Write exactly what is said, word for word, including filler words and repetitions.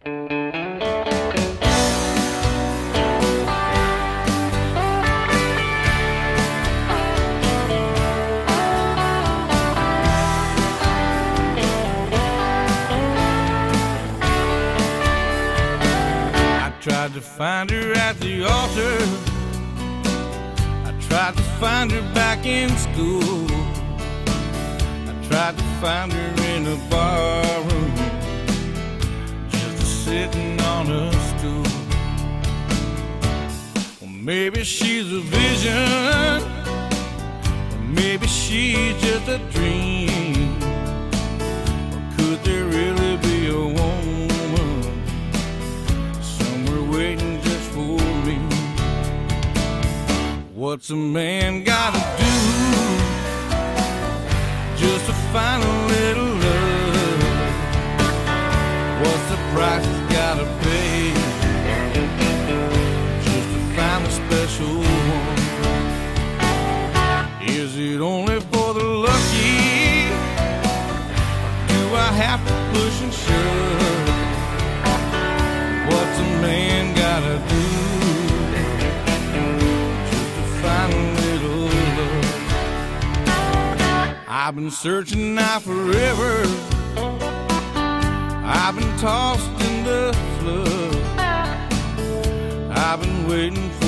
Tried to find her at the altar. I tried to find her back in school. I tried to find her in a bar room, just sitting on a stool. Well, maybe she's a vision, or maybe she's just a dream. Or could there really be a woman waiting just for me? What's a man gotta do just to find a little love? What's the price he's gotta pay just to find a special one? Is it only for the lucky, or do I have to push and shove? What's a man gotta do just to find a little love? I've been searching now forever. I've been tossed in the flood. I've been waiting for